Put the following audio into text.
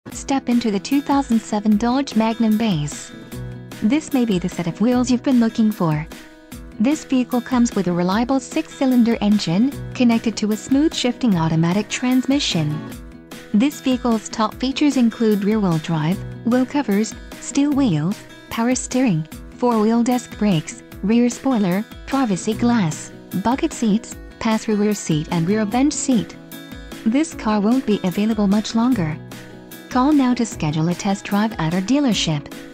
Step into the 2007 Dodge Magnum base. This may be the set of wheels you've been looking for. This vehicle comes with a reliable 6-cylinder engine, connected to a smooth shifting automatic transmission. This vehicle's top features include rear-wheel drive, wheel covers, steel wheels, power steering, 4-wheel disc brakes, rear spoiler, privacy glass, bucket seats, pass-through rear seat and rear bench seat. This car won't be available much longer. Call now to schedule a test drive at our dealership.